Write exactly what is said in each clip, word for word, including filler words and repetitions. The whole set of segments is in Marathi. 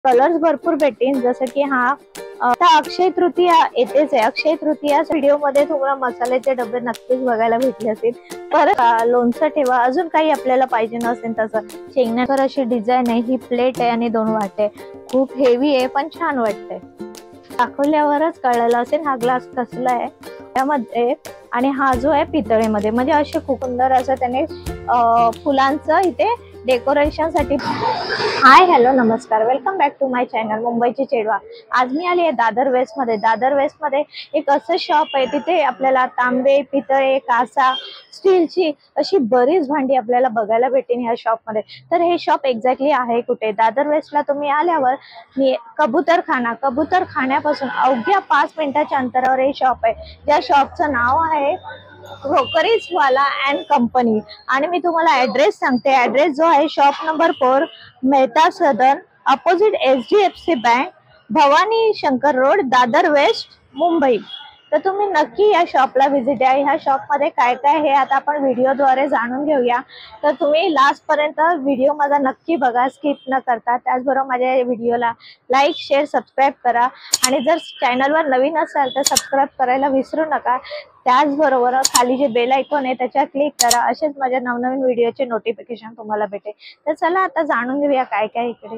कलर्स भरपूर भेटेन, जसं की हा आता अक्षय तृतीया येतेच आहे. अक्षय तृतीया व्हिडिओ मध्ये तुम्हाला मसाल्याचे डबे नक्कीच बघायला भेटले असतील. परत लोणचं ठेवा, अजून काही आपल्याला पाहिजे नसेल तसं शेंगण्याकर अशी डिझाईन आहे. ही प्लेट आहे आणि दोन वाटे, खूप हेवी आहे पण छान वाटते. दाखवल्यावरच कळलेलं असेल हा ग्लास कसला आहे त्यामध्ये. आणि हा जो आहे पितळेमध्ये, म्हणजे असे खूप सुंदर असं त्याने फुलांचं इथे डेकोरेशन साठी. हाय हॅलो नमस्कार, welcome back to my channel मुंबईची चेडवा. आज मी आली आहे दादर वेस्ट मध्ये. दादर वेस्ट मध्ये एक असं शॉप आहे, तिथे आपल्याला तांबे, पितळे, कासा, स्टीलची अशी बरीच भांडी आपल्याला बघायला भेटेल ह्या शॉप मध्ये. तर हे शॉप एक्झॅक्टली आहे कुठे? दादर वेस्टला तुम्ही आल्यावर मी कबूतरखाना कबूतरखान्यापासून अवघ्या पाच मिनिटाच्या अंतरावर हे शॉप आहे. ज्या शॉपचं नाव आहे क्रोकरीज वाला अँड कंपनी. आणि मी तुम्हाला ऍड्रेस सांगते. ऍड्रेस जो आहे shop number four, Mehta Sadan, opposite H D F C bank, Bhavani Shankar road, Dadar west, Mumbai. तर तुम्ही नक्की या शॉपला व्हिजिट द्या. ह्या शॉप मध्ये काय काय हे आता आपण व्हिडिओद्वारे जाणून घेऊया. तर तुम्ही लास्ट पर्यंत व्हिडिओ माझा नक्की बघा, स्किप न करता. त्याचबरोबर माझ्या व्हिडिओला लाईक, शेअर, सबस्क्राईब करा. आणि जर चॅनलवर नवीन असाल तर सबस्क्राईब करायला विसरू नका. त्याचबरोबर खाली जे बेल आयकॉन आहे त्याच्यावर क्लिक करा, असेच माझ्या नवनवीन व्हिडिओचे नोटिफिकेशन तुम्हाला भेटेल. तर चला आता जाणून घेऊया काय काय इकडे.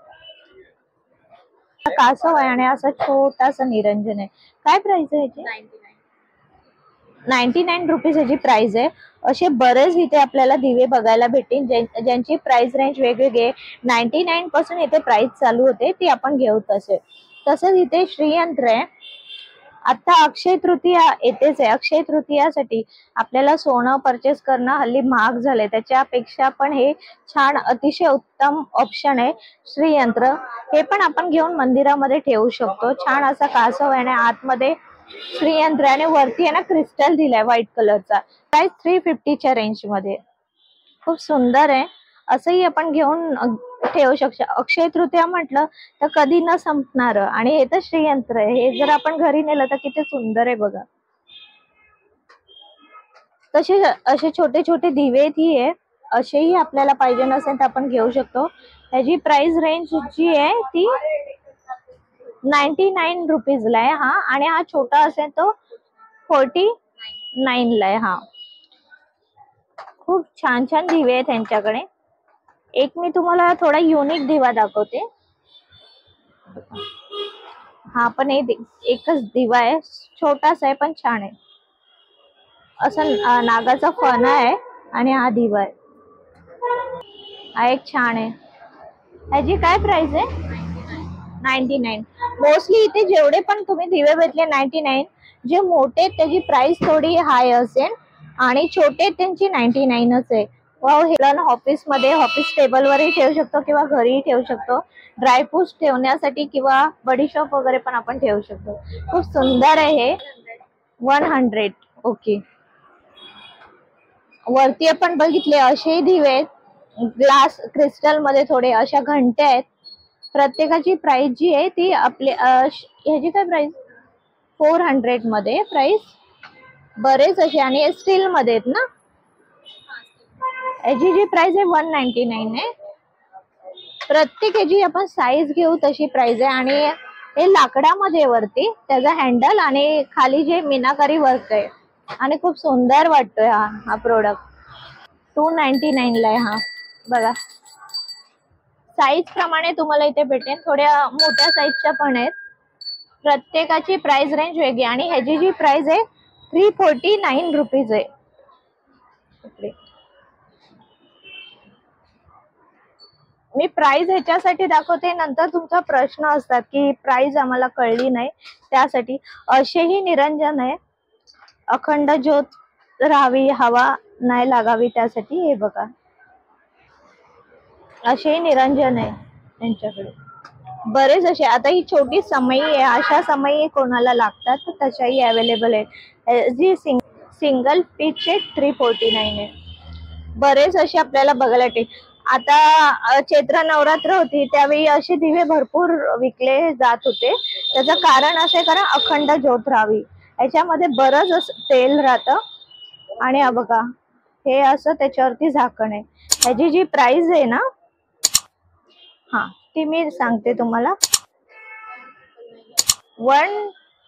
कासव आहे आणि असं छोटासा निरंजन आहे. काय प्राइस आहे याची? नाईन्टी नाईन रुपीज याची प्राइस आहे. असे बरेच इथे आपल्याला दिवे बघायला भेटेल, ज्यांची प्राइस रेंज वेगवेगळे. नाईन्टी नाईन पासून इथे प्राइस चालू होते, ती आपण घेऊ तसे. तसंच इथे श्रीयंत्र आहे. आता अक्षय तृतीया येतेच आहे. अक्षय तृतीयासाठी आपल्याला सोनं परचेस करणं हल्ली महाग झालंय, त्याच्यापेक्षा पण हे छान अतिशय उत्तम ऑप्शन आहे. श्रीयंत्र हे पण आपण घेऊन मंदिरामध्ये ठेवू शकतो. छान असा कासव आहे आणि आतमध्ये श्रीयंत्र आणि वरती आहे ना क्रिस्टल दिलाय व्हाईट कलरचा. प्राइस थ्री फिफ्टीच्या रेंज मध्ये, खूप सुंदर आहे. असंही आपण घेऊन ठेवू शकतो. अक्षय तृतीया म्हटलं तर कधी न संपणार. आणि हे तर श्रीयंत्र आहे, हे जर आपण घरी नेलं तर किती सुंदर आहे बघा. तसे असे छोटे छोटे दिवे ही आहे, असेही आपल्याला पाहिजे नसेल तर आपण घेऊ शकतो. ह्याची प्राइस रेंज जी आहे ती नाईन्टी नाईन रुपीजला आहे हा. आणि हा छोटा असेल तो फोर्टी नाईन ला आहे हा. खूप छान छान दिवे आहेत त्यांच्याकडे. एक मी तुम्हाला थोडा युनिक दिवा दाखवते. हा पण एकच दिवा आहे, छोटासा आहे पण छान आहे. असं नागाचा फणा आहे आणि हा दिवा आहे. हा एक छान आहे. ह्याची काय प्राइस आहे? Ninety nine. मोस्टली इथे जेवढे पण तुम्ही दिवे भेटले नाईन्टी नाईन. जे मोठे त्याची प्राइस थोडी हाय असेल आणि छोटे त्यांची नाईन्टी नाईनच आहे. वाव, हे ऑफिस मध्ये ऑफिस टेबल वरही ठेवू शकतो किंवा घरीही ठेवू शकतो. ड्रायफ्रुट्स ठेवण्यासाठी किंवा बडीशॉप वगैरे पण आपण ठेवू शकतो. खूप सुंदर आहे हे. One hundred. ओके. वरती आपण बघितले असे दिवे ग्लास क्रिस्टल मध्ये, थोडे अशा घंट्या आहेत. प्रत्येकाची प्राइस जी आहे ती आपले ह्याची काय प्राइस? फोर हंड्रेड मध्ये प्राइस. बरेच असे आणि स्टील मध्ये आहेत ना. याची जी प्राइस आहे वन नाईन्टी नाईन आहे. प्रत्येक याची आपण साईज घेऊ तशी प्राइस आहे. आणि हे लाकडामध्ये वरती त्याचा हँडल आणि खाली जे मीनाकारी वर्क आहे आणि खूप सुंदर वाटतोय हा हा प्रोडक्ट. टू नाईन्टी नाईन ला आहे हा बघा. साईज प्रमाणे तुम्हाला इथे भेटेल, थोड्या मोठ्या साईजच्या पण आहेत. प्रत्येकाची प्राइस रेंज वेगळी. आणि ह्याची जी प्राइस आहे थ्री फोर्टी नाईन रुपीज आहे. मी प्राइस ह्याच्यासाठी दाखवते, नंतर तुमचा प्रश्न असतात की प्राइस आम्हाला कळली नाही, त्यासाठी. असेही निरंजन आहे, अखंड ज्योत राहावी, हवा नाही लागावी, त्यासाठी. हे बघा असेही निरंजन आहे त्यांच्याकडे बरेच असे. आता ही छोटी समई आहे, अशा समई कोणाला लागतात तर तशाही अवेलेबल आहे. जी सिंग सिंगल पीसचे थ्री फोर्टी नाईन आहे. बरेच असे आपल्याला बघायला भेटेल. आता चैत्र नवरात्र होती त्यावेळी असे दिवे भरपूर विकले जात होते. त्याचं कारण असे, कारण अखंड ज्योत राहावी. याच्यामध्ये बरंच असं तेल राहतं. आणि हा बघा, हे असं त्याच्यावरती झाकण आहे. ह्याची जी प्राइस आहे ना, हा ती मी सांगते तुम्हाला. वन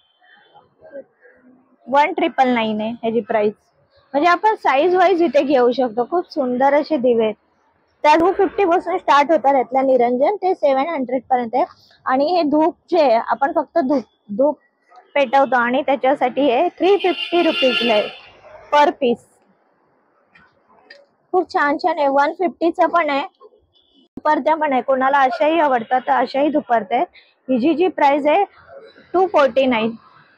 वन ट्रिपल नाईन आहे ह्याची प्राइस. म्हणजे आपण साईज वाईज इथे घेऊ शकतो. खूप सुंदर असे दिवे आहेत. त्या टू फिफ्टी पासून स्टार्ट होतात यातल्या निरंजन ते सेव्हन हंड्रेड पर्यंत आहे. आणि हे धूप जे आपण फक्त धूप धूप पेटवतो आणि त्याच्यासाठी हे थ्री फिफ्टी रुपीजला आहे पर पीस. खूप छान छान आहे. वन फिफ्टीचं पण आहे, दुपरत्या पण आहे. कोणाला अशाही आवडतात तर अशाही दुपरत्या आहेत. हिची जी प्राइस आहे टू फोर्टी नाईन.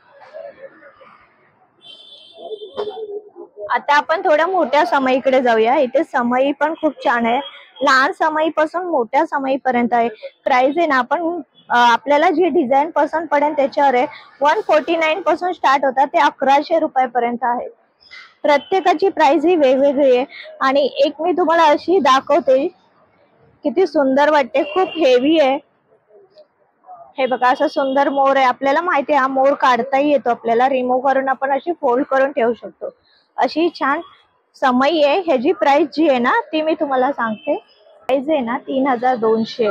आता आपण थोड्या मोठ्या समईकडे जाऊया. इथे समई पण खूप छान आहे. लहान समई पासून मोठ्या समई पर्यंत आहे. प्राइस आहे ना आपण आपल्याला जी डिझाईन पसंत पडेल त्याच्यावर आहे. वन फोर्टी नाईन पासून स्टार्ट होतात ते अकराशे रुपयापर्यंत आहे. प्रत्येकाची प्राइस ही वेगवेगळी आहे. आणि एक मी तुम्हाला अशी दाखवते, किती सुंदर वाटते. खूप हेवी आहे. हे बघा असं सुंदर मोर आहे. आपल्याला माहिती आहे हा मोर काढताही येतो. आपल्याला रिमूव्ह करून आपण अशी फोल्ड करून ठेवू शकतो. अशी छान समई आहे. ह्याची प्राइस जी आहे ना ती मी तुम्हाला सांगते. प्राइस आहे ना तीन हजार दोनशे.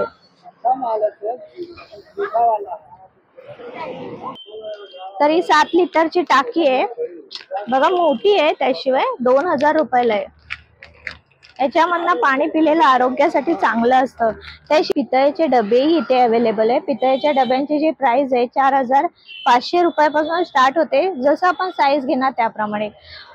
तरी सात लिटरची टाकी आहे बघा, मोठी आहे. त्याशिवाय दोन हजार रुपयाला आहे. याच्यामधनं पाणी पिलेलं आरोग्यासाठी चांगलं असतं. त्या पितळेचे डबेही इथे अवेलेबल आहे. पितळेच्या डब्यांची जी प्राइस आहे चार हजार पाचशे रुपयापासून स्टार्ट होते. जसं आपण साईज घेणार त्याप्रमाणे.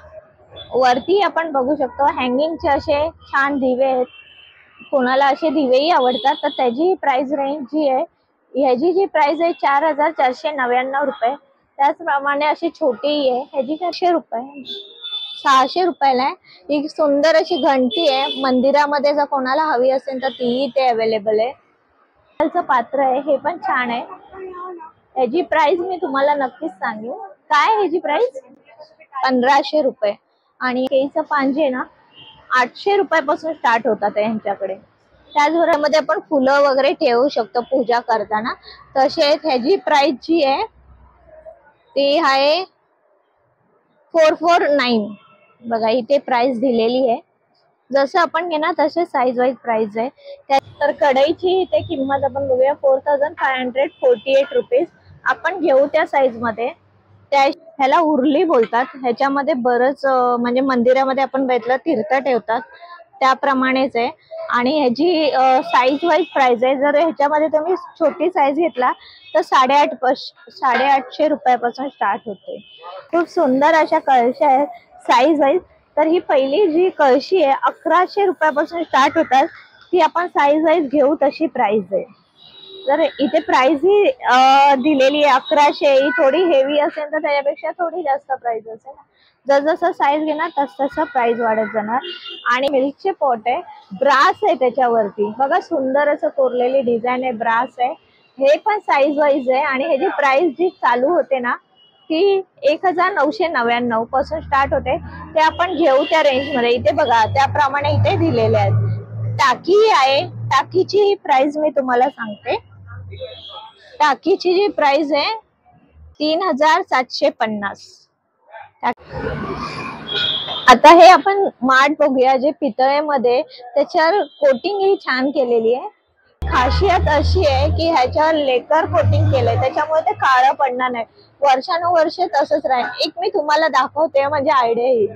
वरती आपण बघू शकतो हँगिंगचे असे छान दिवे आहेत. कोणाला असे दिवेही आवडतात तर त्याची प्राइस रेंज जी आहे, ह्याची जी प्राइस आहे चार हजार चारशे नव्याण्णव रुपये. त्याचप्रमाणे अशी छोटीही आहे, ह्याची चारशे रुपये सहाशे रुपयाला आहे. एक सुंदर अशी घंटी आहे. मंदिरामध्ये जर कोणाला हवी असेल तर तीही इथे अवेलेबल आहे. त्याचं पात्र आहे, हे पण छान आहे. ह्याची प्राइस मी तुम्हाला नक्कीच सांगेन. काय ह्याची प्राइस पंधराशे रुपये. आणि केळीचं पान जे आहे ना आठशे रुपयापासून स्टार्ट होतात यांच्याकडे. त्याचबरोबर आपण फुलं वगैरे ठेवू शकतो पूजा करताना. तसेच ह्याची प्राइस जी आहे ती आहे फोर फोर नाईन. बघा इथे प्राइस दिलेली आहे. जसं आपण घेणार तसे साईज वाईज प्राइस आहे. त्यानंतर कढईची इथे किंमत आपण बघूया four thousand five hundred forty eight rupees. आपण घेऊ त्या साईज मध्ये. त्या ह्याला उरली बोलतात. ह्याच्यामध्ये बरंच म्हणजे मंदिरामध्ये आपण बघितलं तीर्थ ठेवतात त्याप्रमाणेच आहे. आणि ह्याची साईज वाईज प्राइस आहे. जर ह्याच्यामध्ये तुम्ही छोटी साईज घेतला तर साडेआठ साडेआठशे रुपयापासून स्टार्ट होते. खूप सुंदर अशा कळशा आहेत साईज वाईज. तर ही पहिली जी कळशी आहे अकराशे रुपयापासून स्टार्ट होतात. ती आपण साईज वाईज घेऊ तशी प्राइस आहे. तर इथे प्राइस ही दिलेली आहे अकराशे. ही थोडी हेवी असेल तर त्याच्यापेक्षा थोडी जास्त प्राइस असेल. जसजसं साईज घेणार तस तसं प्राइस वाढत जाणार. आणि मिल्कचे पॉट आहे, ब्रास आहे त्याच्यावरती बघा, सुंदर असं कोरलेली डिझाईन आहे, ब्रास आहे. हे पण साईज वाईज आहे. आणि ह्याची प्राइस जी चालू होते ना ती एक हजार नऊशे नव्याण्णव पासून स्टार्ट होते. ते आपण घेऊ त्या रेंज मध्ये. इथे बघा त्याप्रमाणे इथे दिलेले आहेत. टाकी आहे, टाकीची ही प्राइस मी तुम्हाला सांगते. टाकीची जी प्राइस आहे तीन हजार सातशे पन्नास. आता हे आपण माठ बघूया जे पितळेमध्ये, त्याच्यावर कोटिंग ही छान केलेली आहे. खासियत अशी आहे की ह्याच्यावर लेकर कोटिंग केलंय त्याच्यामुळे ते काळं पडणार नाही. वर्षानुवर्षे तसंच राहील. एक मी तुम्हाला दाखवते म्हणजे आयडिया येईल.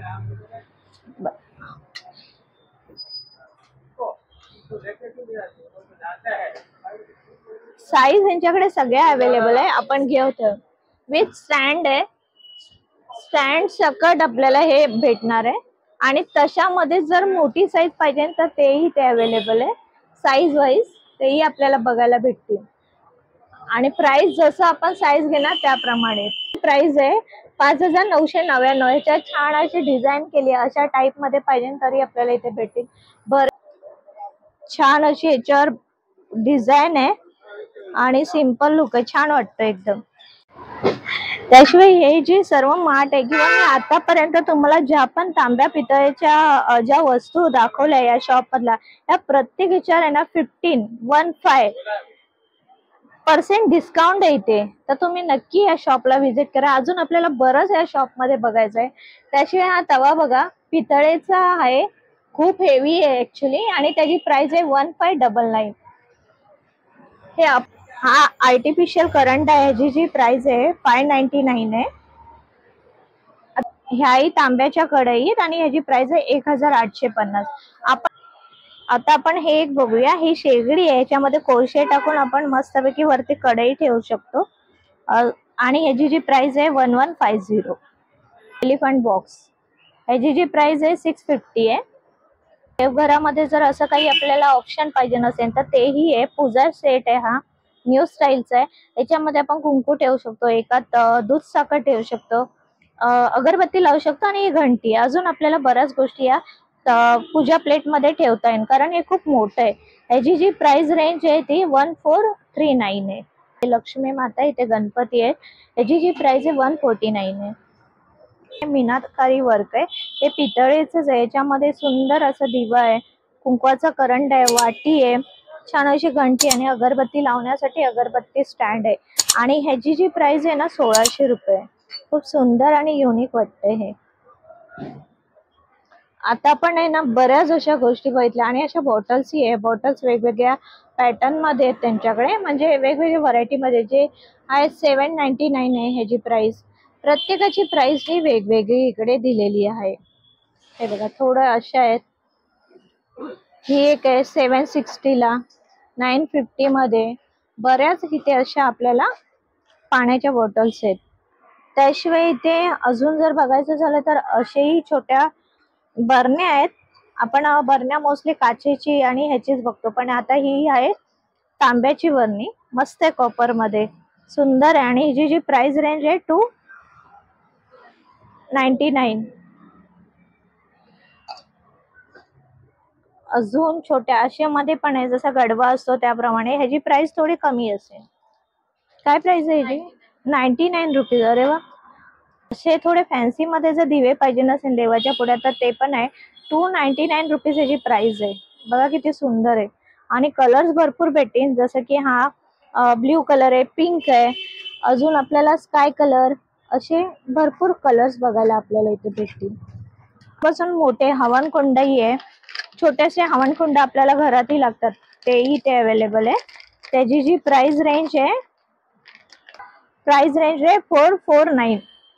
साईज यांच्याकडे सगळ्या अवेलेबल आहे. आपण घेऊ विथ स्टँड आहे. स्टँड सकट आपल्याला हे भेटणार आहे. आणि तशामध्ये जर मोठी साईज पाहिजे तर तेही ते अवेलेबल आहे. साईज वाईज तेही आपल्याला बघायला भेटतील. आणि प्राइस जसं आपण साईज घेणार त्याप्रमाणे प्राइस आहे पाच हजार नऊशे नव्याण्णव. ह्याच्यात छान अशी डिझाईन केली आहे. अशा टाइप मध्ये पाहिजे तरी आपल्याला इथे भेटेल. बर छान अशी ह्याच्यावर डिझाईन आहे आणि सिंपल लुक आहे, छान वाटतं एकदम. त्याशिवाय हे जे सर्व माठ आहे किंवा मी आतापर्यंत तुम्हाला ज्या पण तांब्या पितळेच्या ज्या वस्तू दाखवल्या या शॉप मधल्या, त्या प्रत्येक ह्याच्यावर आहे ना fifteen one five percent discount आहे इथे. तर तुम्ही नक्की या शॉपला व्हिजिट करा. अजून आपल्याला बरंच या शॉप मध्ये बघायचं आहे. त्याशिवाय हा तवा बघा पितळेचा आहे, खूप हेवी आहे ऍक्च्युली. आणि त्याची प्राइस आहे वन फाय डबल नाईन. हे हा आर्टिफिशियल करंट आहे, ह्याची जी प्राइस आहे फाय नाईन्टी नाईन आहे. ह्याही तांब्याच्या कढईत आणि ह्याची प्राइस आहे एक हजार आठशे पन्नास. आपण आता आपण हे एक बघूया. ही शेगडी आहे, ह्याच्यामध्ये कोळसे टाकून आपण मस्तपैकी वरती कढई ठेवू शकतो. आणि ह्याची जी प्राइस आहे one one five zero. Elephant box ह्याची जी प्राइस आहे सिक्स फिफ्टी आहे. देवघरामध्ये जर असं काही आपल्याला ऑप्शन पाहिजे नसेल तर तेही आहे. पूजा सेट आहे, हा न्यू स्टाईलचा आहे. याच्यामध्ये आपण कुंकू ठेवू शकतो, एकात दूध साखर ठेवू शकतो, अगरबत्ती लावू शकतो आणि घंटी. अजून आपल्याला बऱ्याच गोष्टी या पूजा प्लेट मध्ये ठेवता येईल, कारण हे खूप मोठं आहे. ह्याची जी प्राइस रेंज आहे ती वन फोर थ्री नाईन आहे. लक्ष्मी माता इथे गणपती आहे, ह्याची जी प्राइस आहे वन फोर्टी नाईन आहे. मीनाकारी वर्क आहे, हे पितळेच आहे. याच्यामध्ये सुंदर असं दिवा आहे, कुंकवाचा करंट आहे, वाटी आहे, छान अशी घंटी आणि अगरबत्ती लावण्यासाठी अगरबत्ती स्टँड आहे. आणि ह्याची जी प्राइस आहे ना सोळाशे रुपये. खूप सुंदर आणि युनिक वाटते हे. आता आपण आहे ना बऱ्याच अशा गोष्टी बघितल्या आणि अशा बॉटल्सही आहे. बॉटल्स वेगवेगळ्या पॅटर्न मध्ये आहेत त्यांच्याकडे, म्हणजे वेगवेगळ्या व्हरायटी मध्ये. जे आहे सेवन नाईन्टी नाईन आहे ह्याची प्राइस. प्रत्येकाची प्राइस ही वेगवेगळी इकडे दिलेली आहे. हे बघा थोडं अशा आहेत. ही एक आहे सेवन सिक्स्टी ला, नाईन फिफ्टी मध्ये. बऱ्याच इथे अशा आपल्याला पाण्याच्या बॉटल्स आहेत. त्याशिवाय इथे अजून जर बघायचं झालं तर असेही छोट्या बरण्या आहेत. आपण बरण्या मोस्टली काचेची आणि ह्याचीच बघतो, पण आता ही आहे तांब्याची बरणी. मस्त आहे, कॉपर मध्ये, सुंदर आहे. आणि हिची जी प्राइस रेंज आहे टू नाईन्टी नाईन. अजून छोट्या अशा मध्ये पण आहे, जसा गडवा असतो त्याप्रमाणे. ह्याची प्राइस थोडी कमी असेल. काय प्राइस आहे ह्याची? Ninety nine rupees. अरे वा. असे थोडे फॅन्सी मध्ये जर दिवे पाहिजे नसेल देवाच्या पुढे तर ते पण आहे. टू नाईन्टी नाईन रुपीज ह्याची प्राइस आहे. बघा किती सुंदर आहे. आणि कलर्स भरपूर भेटेल, जसं की हा ब्ल्यू कलर आहे, पिंक आहे, अजून आपल्याला स्काय कलर, असे भरपूर कलर्स बघायला आपल्याला इथे भेटतील. पासून मोठे हवनकुंडही आहे. छोटेसे हवनकुंड आपल्याला घरातही लागतात, तेही इथे अवेलेबल आहे. त्याची जी प्राइस रेंज आहे प्राइस रेंज आहे फोर फोर नाईन.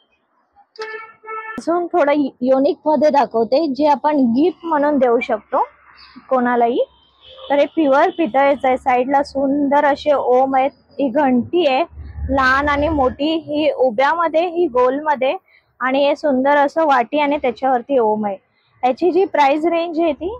अजून थोडं युनिक मध्ये दाखवते, जे आपण गिफ्ट म्हणून देऊ शकतो कोणालाही. तर हे प्युअर पितळेच आहे. साईडला सुंदर असे ओम आहेत. ही घंटी आहे, लहान आणि मोठी, ही उभ्यामध्ये, ही गोलमध्ये. आणि हे सुंदर असं वाटी आणि त्याच्यावरती ओम आहे. याची जी प्राइस रेंज आहे ती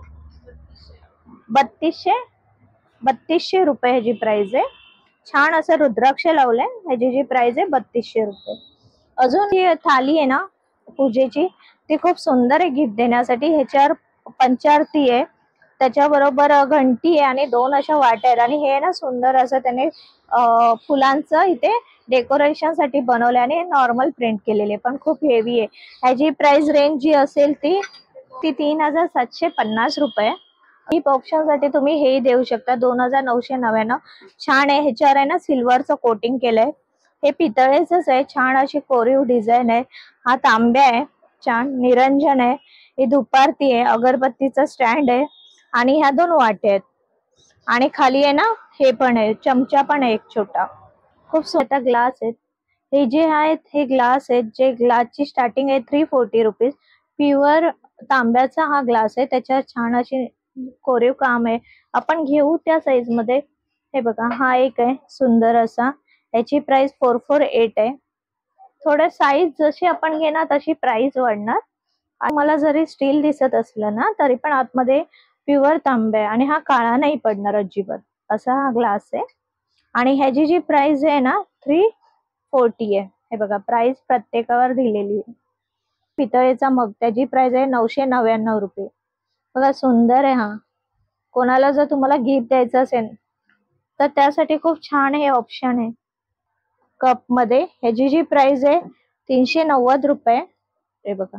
बत्तीसशे बत्तीसशे रुपये ह्याची प्राइस आहे. छान असं रुद्राक्ष लावलंय, ह्याची जी प्राइस आहे बत्तीसशे रुपये. अजून ही थाली आहे ना पूजेची, ती खूप सुंदर आहे गिफ्ट देण्यासाठी. ह्याच्यावर पंचारती आहे, त्याच्याबरोबर घंटी आहे आणि दोन अशा वाट्या आहेत. आणि हे ना सुंदर असं त्याने फुलांचं इथे डेकोरेशन साठी बनवले आणि नॉर्मल प्रिंट केलेले, पण खूप हेवी आहे. ह्याची प्राइस रेंज जी असेल ती ती तीन हजार सातशे पन्नास रुपये. गिफ्ट ऑप्शन साठी तुम्ही हे देऊ शकता, दोन हजार नऊशे नव्याण्णव. छान आहे. ह्याच्यावर आहे ना सिल्वरचं कोटिंग केलंय. हे पितळेच आहे, छान अशी कोरीव डिझाईन आहे. हा तांब्या आहे, छान निरंजन आहे. ही धुपारती आहे, अगरबत्तीचा स्टँड आहे आणि ह्या दोन वाटे आहेत. आणि खाली आहे ना हे पण आहे, चमचा पण आहे एक छोटा. खूप स्वतः ग्लास आहेत. हे जे आहेत हे ग्लास आहेत, जे ग्लासची स्टार्टिंग आहे थ्री फोर्टी रुपीज. प्युअर तांब्याचा हा ग्लास आहे, त्याच्यावर छान अशी कोरीव काम आहे. आपण घेऊ त्या साईज मध्ये. हे बघा हा एक आहे सुंदर असा, याची प्राइस फोर फोर एट आहे. थोडं साईज जशी आपण घेणार तशी प्राइस वाढणार. मला जरी स्टील दिसत असलं ना तरी पण आतमध्ये प्युअर तांबे आणि हा काळा नाही पडणार अजिबात, असा हा ग्लास आहे. आणि ह्याची जी प्राइस आहे ना थ्री फोर्टी आहे. हे बघा प्राइस प्रत्येकावर दिलेली आहे. पितळेचा मग, त्याची प्राइस आहे नऊशे नव्याण्णव रुपये. बघा सुंदर आहे हा. कोणाला जर तुम्हाला गिफ्ट द्यायचं असेल तर त्यासाठी खूप छान हे ऑप्शन आहे. कप मध्ये ह्याची जी प्राइस आहे तीनशे नव्वद रुपये. हे बघा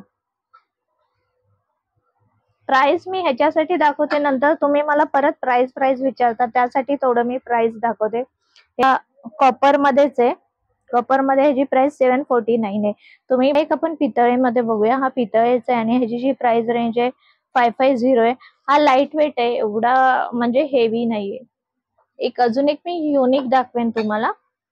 प्राइस मी ह्याच्यासाठी दाखवते, नंतर तुम्ही मला परत प्राइस प्राइस विचारता, त्यासाठी थोडं मी प्राइस दाखवते. या कॉपर मध्येच आहे. कॉपर मध्ये ह्याची प्राइस सेवन फोर्टी नाईन आहे. तुम्ही एक आपण पितळेमध्ये बघूया. हा पितळेचा आहे आणि ह्याची जी प्राइस रेंज आहे फाय फाय झिरो आहे. हा लाईट वेट आहे, एवढा म्हणजे हेवी नाहीये. एक अजून एक मी युनिक दाखवेन तुम्हाला.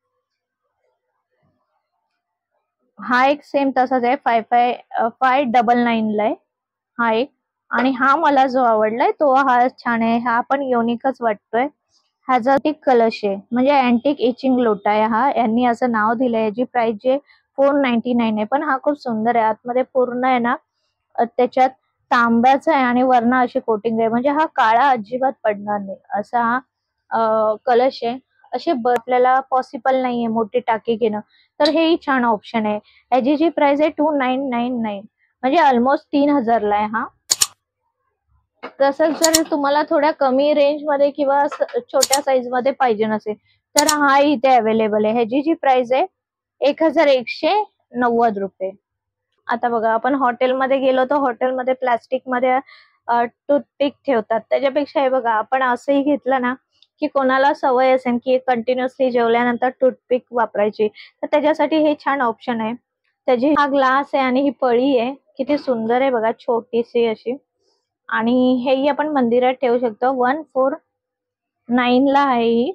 हा एक सेम तसाच आहे, five five five double nine ला आहे हा एक. आणि हा मला जो आवडलाय तो हा छान आहे, हा पण युनिकच वाटतोय. ह्याचा टिक कलश आहे, म्हणजे अँटिक इचिंग लोटा आहे हा, यांनी असं नाव दिलंय. याची प्राइस जे फोर नाईन्टी नाईन आहे, पण हा खूप सुंदर आहे. आतमध्ये पूर्ण आहे ना त्याच्यात तांब्याचं आहे आणि वर्ण अशी कोटिंग आहे, म्हणजे हा काळा अजिबात पडणार नाही असा हा कलश आहे. असे आपल्याला पॉसिबल नाहीये मोठी टाकी घेणं, तर हेही छान ऑप्शन आहे. याची जी प्राइस आहे टू नाईन नाईन नाईन, म्हणजे ऑलमोस्ट तीन हजारला आहे हा. तसंच जर तुम्हाला थोड्या कमी रेंज मध्ये किंवा छोट्या साईज मध्ये पाहिजे नसेल तर हा इथे अवेलेबल आहे. ह्याची जी प्राइस आहे एक हजार एकशे नव्वद रुपये. आता बघा, आपण हॉटेलमध्ये गेलो तर हॉटेलमध्ये प्लास्टिक मध्ये टूथपिक ठेवतात, त्याच्यापेक्षा हे बघा आपण असंही घेतलं ना की कोणाला सवय असेल की कंटिन्युअसली जेवल्यानंतर टूथपिक वापरायची, तर त्याच्यासाठी हे छान ऑप्शन आहे. त्याची हा ग्लास आहे आणि ही पळी आहे, किती सुंदर आहे बघा, छोटीशी अशी. आणि हेही आपण मंदिरात ठेवू शकतो. वन फोर नाईन ला आहे ही.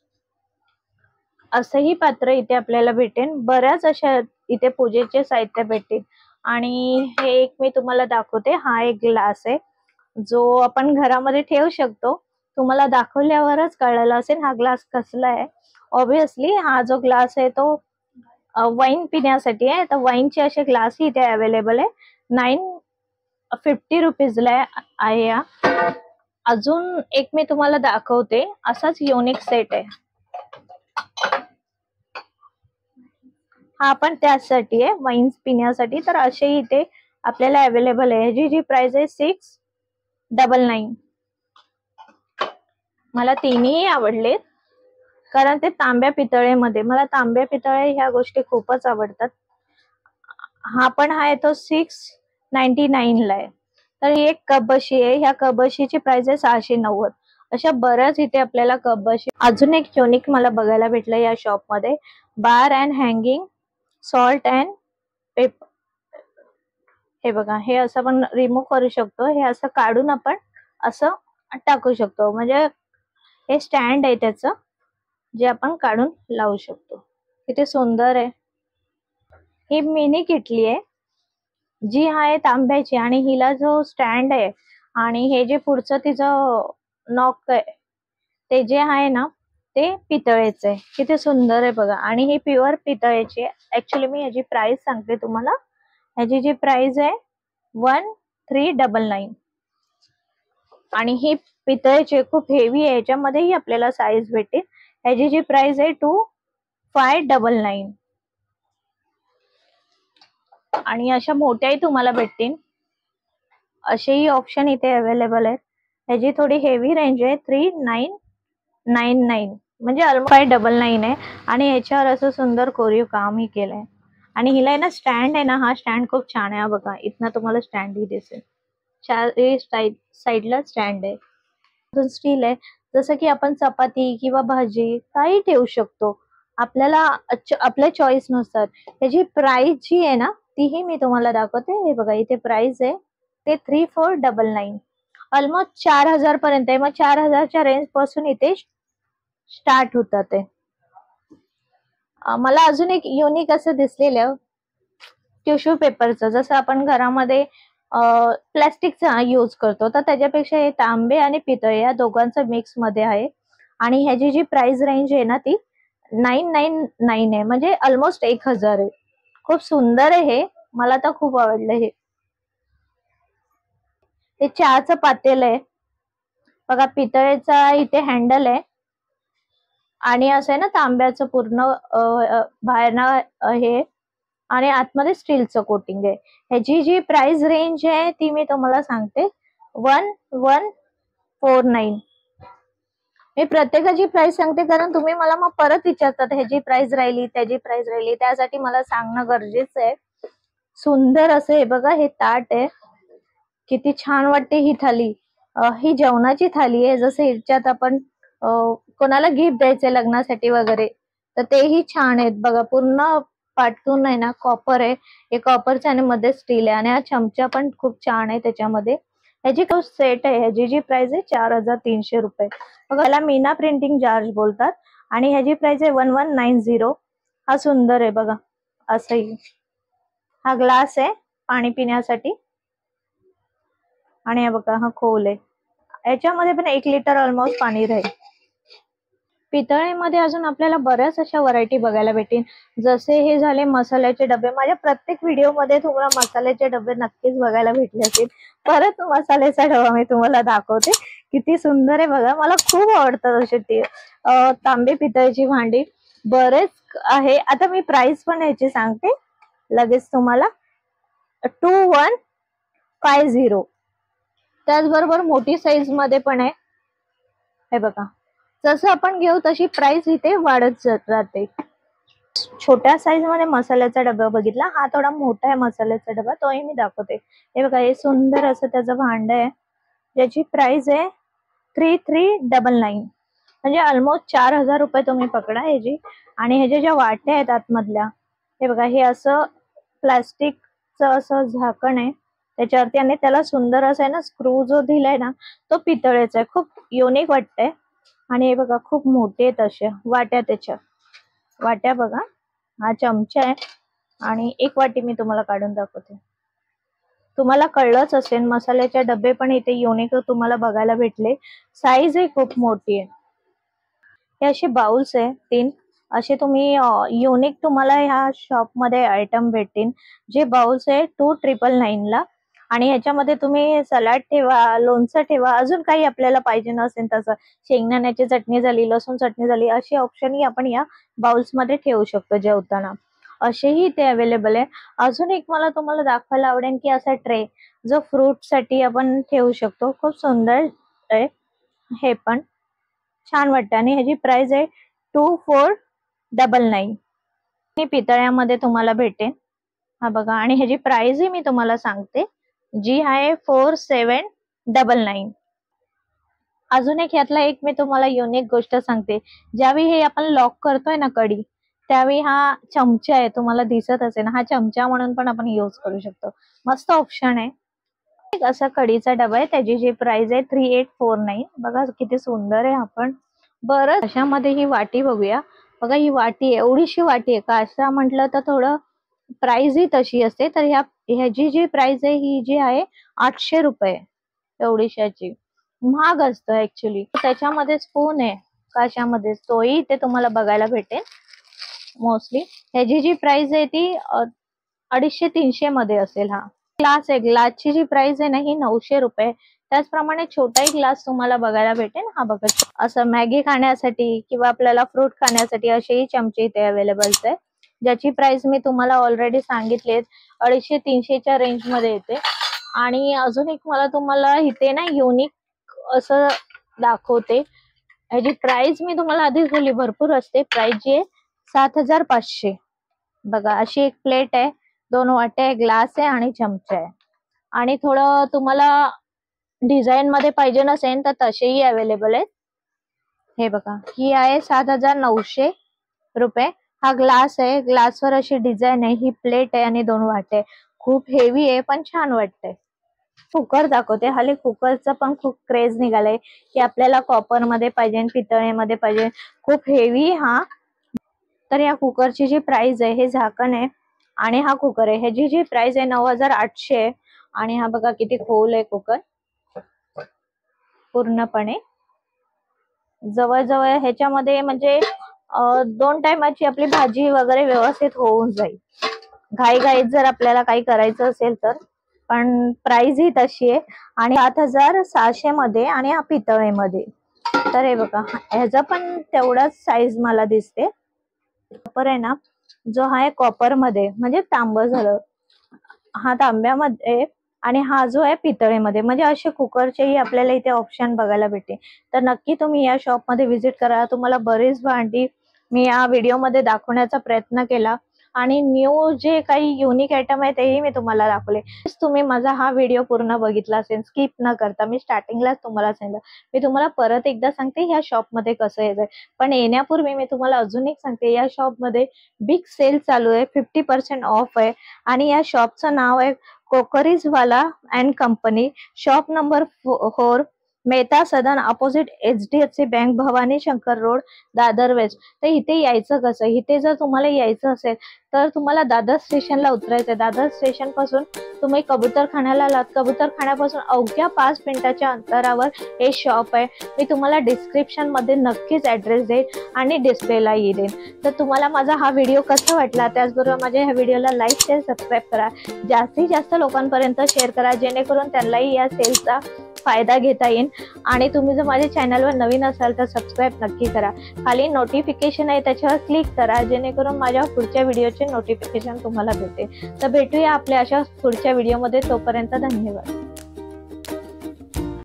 असंही पात्र इथे आपल्याला भेटेल. बऱ्याच अशा इथे पूजेचे साहित्य भेटेल. आणि हे एक मी तुम्हाला दाखवते. हा एक ग्लास आहे जो आपण घरामध्ये ठेवू शकतो. तुम्हाला दाखवल्यावरच कळलं असेल हा ग्लास कसला आहे. ऑब्विसली हा जो ग्लास आहे तो वाईन पिण्यासाठी आहे, तर वाईनचे असे ग्लास इथे अवेलेबल आहे. नाईन फिफ्टी रुपीजला आहे या. अजून एक मी तुम्हाला दाखवते, असाच युनिक सेट आहे हा पण त्यासाठी आहे, वाईन्स पिण्यासाठी. तर असे इथे आपल्याला अवेलेबल आहे. ह्याची जी प्राइस आहे सिक्स डबल नाईन. मला तिन्ही आवडलेत कारण ते तांब्या पितळेमध्ये, मला तांब्या पितळे ह्या गोष्टी खूपच आवडतात. हा पण आहे तो सिक्स नाईन्टी नाईन ला आहे. तर ही एक कपबशी आहे, ह्या कपबशीची प्राइस आहे सहाशे नव्वद. अशा बऱ्याच इथे आपल्याला कपबशी. अजून एक युनिक मला बघायला भेटलं या शॉप मध्ये, bar and hanging salt and pepper. हे बघा, हे असं आपण रिमूव्ह करू शकतो, हे असं काढून आपण असं टाकू शकतो. म्हणजे हे स्टँड आहे त्याचं, जे आपण काढून लावू शकतो. किती सुंदर आहे. ही मिनी किटली आहे जी आहे तांब्याची, आणि हिला जो स्टँड आहे आणि हे जे पुढचं तिचं नॉक आहे ते जे आहे ना ते पितळेचं आहे. किती सुंदर आहे बघा. आणि ही प्युअर पितळेची आहे. ऍक्च्युली मी याची प्राइस सांगते तुम्हाला. ह्याची जी प्राइस आहे वन थ्री डबल नाईन. आणि ही पितळेची खूप हेवी आहे, याच्यामध्येही आपल्याला साईज भेटेल. ह्याची जी प्राइस आहे टू फाय डबल नाईन. आणि अशा मोठ्याही तुम्हाला भेटतील, असेही ऑप्शन इथे अवेलेबल आहेत. ह्याची थोडी हेवी रेंज आहे, थ्री नाईन नाईन नाईन, म्हणजे ऑलमोस्ट फाय डबल नाईन आहे. आणि याच्यावर असं सुंदर कोरीव कामही केलंय. आणि हिला आहे ना स्टँड आहे ना, हा स्टँड खूप छान आहे बघा. इथनं तुम्हाला स्टँडही दिसेल, चार साईडला स्टँड आहे. स्टील आहे, जसं की आपण चपाती किंवा भाजी काही ठेवू शकतो आपल्याला आपल्या चॉईस नुसार. त्याची प्राइस जी आहे ना तीही मी तुम्हाला दाखवते. हे बघा, इथे प्राइस आहे ते three four double nine, almost चार हजार पर्यंत आहे. मग चार हजारच्या रेंज पासून इथे स्टार्ट होतात ते. मला अजून एक युनिक असं दिसलेलं टिश्यू पेपरचं, जसं आपण घरामध्ये प्लास्टिकचा यूज करतो, तर त्याच्यापेक्षा हे तांबे आणि पितळे या दोघांचं मिक्स मध्ये आहे. आणि ह्याची जी प्राइस रेंज आहे ना ती नाईन नाईन नाईन आहे, म्हणजे ऑलमोस्ट एक हजार आहे. खूप सुंदर आहे हे, मला तर खूप आवडलं हे. ते चहाचं पातेल आहे बघा, पितळेचा इथे हँडल आहे आणि असं आहे ना तांब्याचं पूर्ण बाहेर ना हे, आणि आतमध्ये स्टीलचं कोटिंग आहे. ह्याची जी प्राइस रेंज आहे ती मी तुम्हाला सांगते, वन वन फोर नाईन. मी प्रत्येकाची प्राइस सांगते कारण तुम्ही मला मग परत विचारतात ह्याची प्राइस राहिली त्याची प्राइस राहिली, त्यासाठी मला सांगणं गरजेचं आहे. सुंदर असं हे बघा, हे ताट आहे, किती छान वाटते ही थाली. ही जेवणाची थाली आहे, जसं ह्याच्यात आपण कोणाला गिफ्ट द्यायचंय लग्नासाठी वगैरे तर तेही छान आहेत बघा. पूर्ण पाटून आहे ना कॉपर आहे, हे कॉपरचं आणि मध्ये स्टील आहे. आणि हा चमचा पण खूप छान आहे त्याच्यामध्ये. ह्याची तो सेट आहे, ह्याची जी प्राइस आहे चार हजार तीनशे रुपये. बघा याला मीना प्रिंटिंग चार्ज बोलतात आणि ह्याची प्राइस आहे वन वन नाईन झिरो. हा सुंदर आहे बघा असंही. हा ग्लास आहे पाणी पिण्यासाठी आणि हा बघा हा खोल आहे. याच्यामध्ये पण एक लिटर ऑलमोस्ट पाणी राहील. पितळेमध्ये अजून आपल्याला बऱ्याच अशा व्हरायटी बघायला भेटेल. जसे हे झाले मसाल्याचे डबे. माझ्या प्रत्येक व्हिडिओमध्ये तुम्हाला मसाल्याचे डबे नक्कीच बघायला भेटले असतील. परत मसाल्याचा डबा मी तुम्हाला दाखवते. किती सुंदर आहे बघा. मला खूप आवडतात असे ते तांबे पितळेची भांडी. बरेच आहे. आता मी प्राइस पण याची सांगते लगेच तुम्हाला. Two one five zero. त्याचबरोबर मोठी साईज मध्ये पण आहे. हे बघा जसं आपण घेऊ तशी प्राइस इथे वाढत जाते. छोट्या साईज मध्ये मसाल्याचा डबा बघितला. हा थोडा मोठा आहे मसाल्याचा डबा, तोही मी दाखवते. हे बघा हे सुंदर असं त्याचं भांड आहे, ज्याची प्राइस आहे थ्री थ्री डबल नाईन. म्हणजे ऑलमोस्ट चार हजार रुपये तुम्ही पकडा ह्याची. आणि ह्याच्या ज्या वाट्या आहेत आतमधल्या, हे बघा हे असं प्लास्टिकचं असं झाकण आहे त्याच्यावरती आणि त्याला सुंदर असं आहे ना स्क्रू जो दिलाय ना तो पितळेचा आहे. खूप युनिक वाटतंय. आणि हे बघा खूप मोठे आहेत अशा वाट्या. त्याच्या वाट्या बघा. हा चमचा आहे आणि एक वाटी मी तुम्हाला काढून दाखवते. तुम्हाला कळलंच असेल मसाल्याचे डबे पण इथे युनिक तुम्हाला बघायला भेटले. साईज ही खूप मोठी आहे. हे असे बाउल्स आहे तीन. असे तुम्ही युनिक तुम्हाला ह्या शॉप मध्ये आयटम भेटतील. जे बाउल्स आहे टू ट्रिपल नाईन ला. आणि ह्याच्यामध्ये तुम्ही सलाड ठेवा, लोणचं ठेवा, अजून काही आपल्याला पाहिजे नसेल तसं शेंगदाण्याची चटणी झाली, लसूण चटणी झाली, अशी ऑप्शनही आपण या बाउल्स मध्ये ठेवू शकतो जेवताना. असेही ते अवेलेबल आहे. अजून एक मला तुम्हाला दाखवायला आवडेल की असा ट्रे जो फ्रूट साठी आपण ठेवू शकतो. खूप सुंदर आहे हे पण, छान वाटतं. आणि ह्याची प्राइस आहे टू फोर डबल नाईन. पितळ्यामध्ये तुम्हाला भेटेल. हा बघा. आणि ह्याची प्राइस ही मी तुम्हाला सांगते, जी आहे फोर सेवन डबल नाईन. अजून एक ह्यातला एक मी तुम्हाला युनिक गोष्ट सांगते. ज्यावेळी हे आपण लॉक करतोय ना कढी, त्यावेळी हा चमचा आहे, तुम्हाला दिसत असेल ना, हा चमचा म्हणून पण आपण युज करू शकतो. मस्त ऑप्शन आहे. एक असा कढीचा डबा आहे, त्याची जी प्राइस आहे थ्री एट फोर नाईन. बघा किती सुंदर आहे. आपण बरं अशामध्ये ही वाटी बघूया. बघा ही वाटी आहे, एवढीशी वाटी आहे. कासा म्हटलं तर थोडं प्राइस ही तशी असते. तर ह्या ह्याची जी प्राइस आहे ही जी आहे आठशे रुपये. एवढीशाची महाग असतं ऍक्च्युली. त्याच्यामध्ये स्पून आहे काशामध्ये, तोही इथे तुम्हाला बघायला भेटेल मोस्टली. ह्याची जी प्राइस आहे ती अडीचशे तीनशे मध्ये असेल. हा ग्लास आहे, ग्लासची जी प्राइस आहे ना ही नऊशे रुपये. त्याचप्रमाणे छोटाही ग्लास तुम्हाला बघायला भेटेल. हा बघा असं मॅगी खाण्यासाठी किंवा आपल्याला फ्रूट खाण्यासाठी असेही चमचे इथे अवेलेबल आहे, ज्याची प्राइस मी तुम्हाला ऑलरेडी सांगितली अडीचशे तीनशेच्या रेंज मध्ये येते. आणि अजून एक मला तुम्हाला इथे ना युनिक असं दाखवते. ह्याची प्राइस मी तुम्हाला आधीच बोलली भरपूर असते. प्राइस जी आहे सात हजार पाचशे. बघा अशी एक प्लेट आहे, दोन वाट्या आहे, ग्लास आहे आणि चमचा आहे. आणि थोडं तुम्हाला डिझाईन मध्ये पाहिजे नसेल तर तसेही अवेलेबल आहेत. हे बघा ही आहे सात हजार नऊशे रुपये. हा ग्लास आहे, ग्लासवर अशी डिझाईन आहे. ही प्लेट आहे आणि दोन वाटे आहे. खूप हेवी आहे पण छान वाटतंय. कुकर दाखवते. हल्ली कुकरचा पण खूप क्रेज निघालाय की आपल्याला कॉपर मध्ये पाहिजे, पितळेमध्ये पाहिजे. खूप हेवी हा. तर या कुकरची जी प्राइस आहे, हे झाकण आहे आणि हा कुकर आहे, ह्याची जी प्राइस आहे नऊ हजार आठशे आहे. आणि हा बघा किती खोल आहे कुकर. पूर्णपणे जवळजवळ ह्याच्यामध्ये म्हणजे दोन टायमाची आपली भाजी वगैरे व्यवस्थित होऊन जाईल, घाई घाईत जर आपल्याला काही करायचं असेल तर. पण प्राइस ही तशी आहे. आणि सात हजार सहाशे मध्ये आणि हा पितळेमध्ये. तर हे बघा ह्याचा पण तेवढाच साईज मला दिसते. कॉपर आहे ना, जो आहे कॉपर मध्ये म्हणजे तांब झालं, हा तांब्यामध्ये. आणि हा जो आहे पितळेमध्ये. म्हणजे असे कुकरचेही आपल्याला इथे ऑप्शन बघायला भेटते. तर नक्की तुम्ही या शॉप मध्ये व्हिजिट करा. तुम्हाला बरीच भांडी मी या व्हिडिओ मध्ये दाखवण्याचा प्रयत्न केला आणि न्यू जे काही युनिक आयटम आहे तेही मी तुम्हाला दाखवले. तुम्ही माझा हा व्हिडिओ पूर्ण बघितला असेल स्किप न करता. मी स्टार्टिंगलाच तुम्हाला सांगितलं. मी तुम्हाला परत एकदा सांगते ह्या शॉप मध्ये कसं यायचंय. पण येण्यापूर्वी मी तुम्हाला अजून एक सांगते, या शॉप मध्ये बिग सेल चालू आहे, फिफ्टी पर्सेंट ऑफ आहे. आणि या शॉपचं नाव आहे कोकरीजवाला and company, shop number four, Mehta Sadan, opposite H D F C bank, Bhavani Shankar road, Dadar west. तर इथे यायचं कसं? इथे जर तुम्हाला यायचं असेल तर तुम्हाला दादर स्टेशनला उतरायचं. दादर स्टेशन पासून तुम्ही कबूतरखान्याला आलात, कबूतरखान्यापासून अवघ्या पाच मिनिटाच्या अंतरावर हे शॉप आहे. मी तुम्हाला डिस्क्रिप्शन मध्ये नक्कीच ऍड्रेस देईन आणि डिस्प्लेला देईन. तर तुम्हाला माझा हा व्हिडिओ कसा वाटला, त्याचबरोबर माझ्या ह्या व्हिडिओला लाईक शेअर सबस्क्राईब करा, जास्तीत जास्त लोकांपर्यंत शेअर करा, जेणेकरून त्यांनाही या सेलचा फायदा घेता येईल. आणि तुम्ही जर माझ्या चॅनलवर नवीन असाल तर सबस्क्राईब नक्की करा. खाली नोटिफिकेशन आहे त्याच्यावर क्लिक करा, जेणेकरून माझ्या पुढच्या व्हिडिओचे नोटिफिकेशन तुम्हाला भेटेल. तर भेटूया आपल्या अशा पुढच्या व्हिडिओमध्ये. तोपर्यंत धन्यवाद.